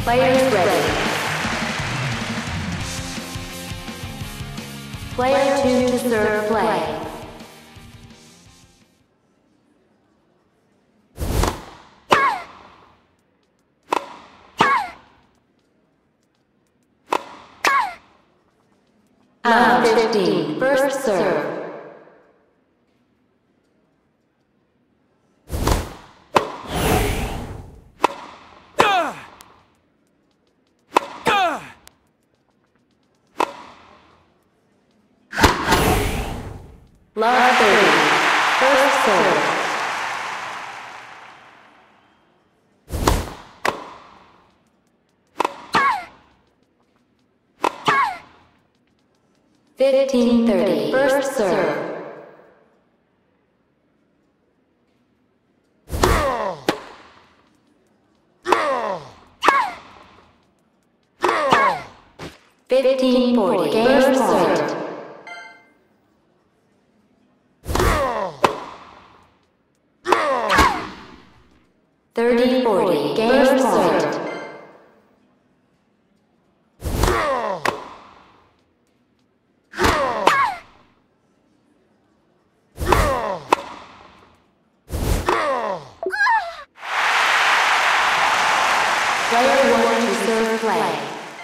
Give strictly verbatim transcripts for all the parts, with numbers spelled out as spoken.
Players ready. Player two to serve play. Round fifteen, first serve. Love thirty, first serve. Fifteen thirty, first serve. Fifteen forty, game point. Thirty forty, game point. Player one to serve play.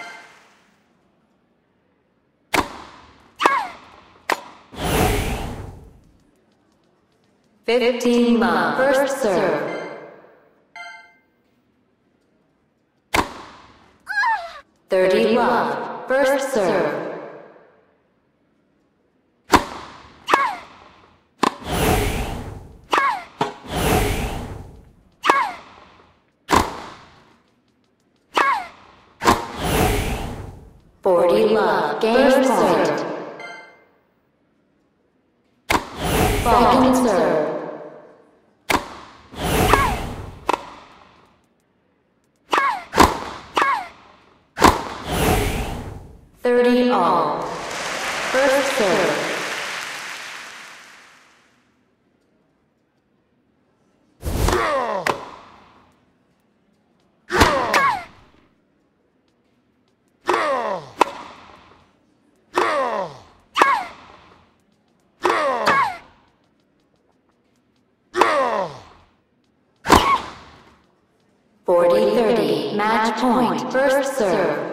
Fifteen love, first serve. Thirty love, first serve. Forty love, game point. Second serve. Thirty all. First serve. Forty thirty. Match point. First serve.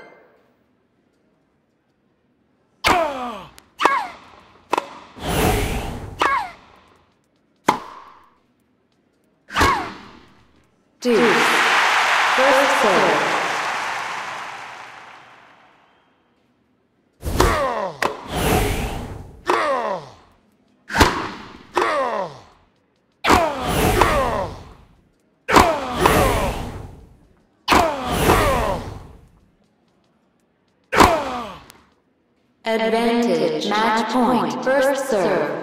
Deuce. First serve. Advantage. Match point. First serve.